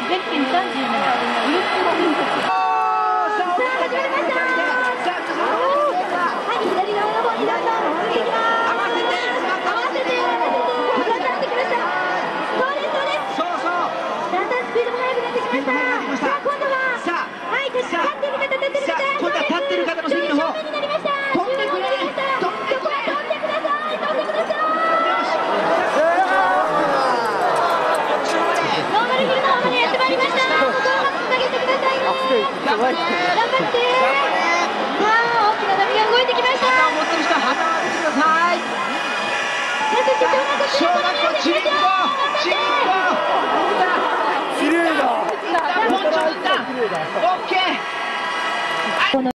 ゼッケン37、ウルフプリンセス。さあ、始まりました。はい、左側の方にどんどん移っていきます。合わせて、上がってきました。そうです、そうです。だんだんスピードも速くなってきました。さあ、今度は、はい、立っている方、立っている方の席の方。正面になりました。飛んでくれ。飛んでください。飛んでください。ノーマルヒルの方までやってまいりました。ここをうまくつなげてくださいね。頑張って。さあ、大きな波が動いてきました。 旗を持ってる人は旗を上げてください。 小学校チリンコ。 綺麗だ。ポンチョンだ。オッケー。